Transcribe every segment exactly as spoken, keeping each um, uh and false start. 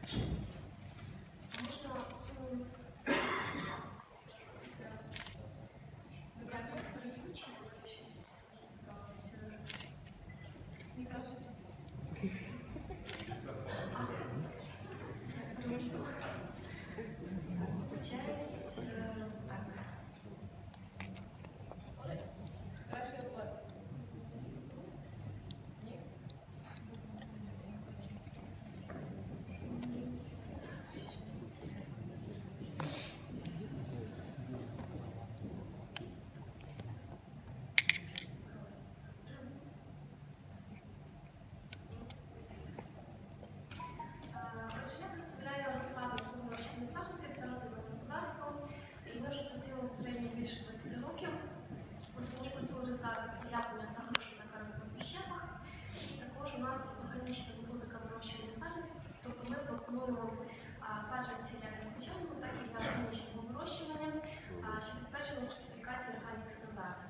В Україні більше двадцяти років. Основні культури зараз це яблуня та груша на карпових піщепах. І також у нас органічна методика вирощування саджанців. Тобто ми пропонуємо саджанці як для звичайного, так і для органічного вирощування, що підтверджено сертифікацію органік стандарт.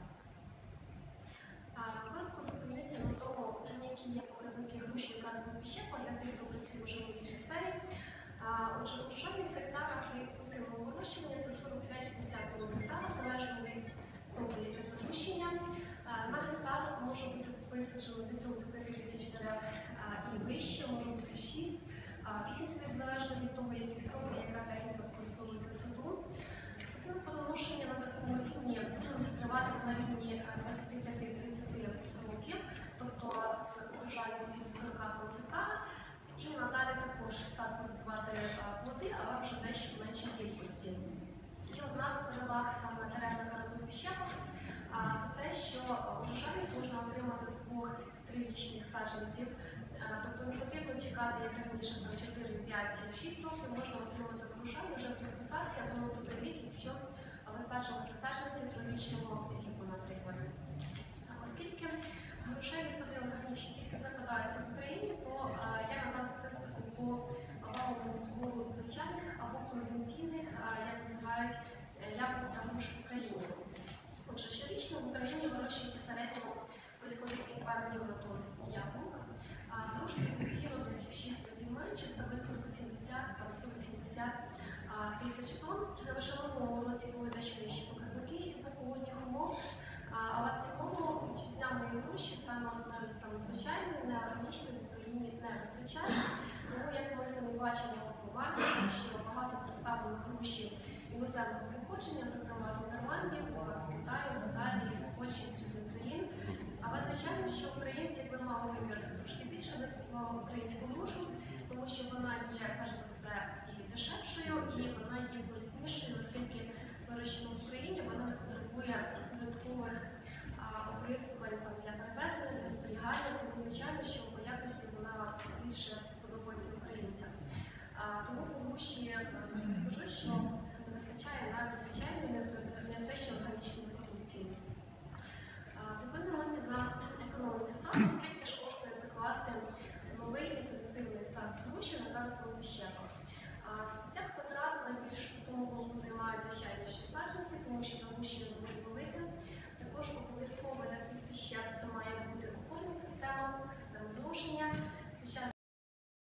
Коротко зупинюся на тому, які є показники груші та карпових піщепах для тих, хто працює вже в іншій сфері. Отже, урожайність гектара при інтенсивному вирощуванні – це сорок п'ять - шістдесят тонн з гектара, залежно від того, яке загущення. На гектар може бути висаджено від трьох до п'яти тисяч дерев і вище, може бути шість - вісім тисяч, залежно від того, які сорти, яка техніка використовується в саду. Ціни плодоношення на такому рівні триватиме на рівні двадцяти п'яти - тридцяти років, тобто з урожайністю від сорока тонн з гектара. І надалі також сад буде давати плоди, але вже дещо в меншій кількості. І одна з переваг саме дерев на карпових піщепах – це те, що урожайність можна отримати з двох-трирічних саджанців. Тобто не потрібно чекати, як раніше, чотири, п'ять, шість років, можна отримати урожай вже при посадці або наступний рік, якщо висаджувати саджанці трирічного віку, наприклад. Оскільки грушеві сади органічні тільки закладаються в Україні, то я надам статистику по валовому збору звичайних або конвенційних, як називають, яблук та груш в Україні. Отже, щорічно в Україні вирощується середньо близько один цілих два мільйона тонн яблук. Груш традиційно десь в шість разів менше, це близько сто сімдесят - сто вісімдесят тисяч тонн. Лише в минулому році були дещо нижчі показники із-за погодних умов. Але в цілому вітчизняної груші, саме навіть там звичайної, неорганічної в Україні не вистачає. Тому, як ми самі бачимо в маркеті, що багато представлено груші іноземного походження, зокрема з Нідерландів, з Китаю, з Італії, з Польщі, з різних країн. Але звичайно, що українці, якби мали вибір трошки більше в українську грушу, тому що вона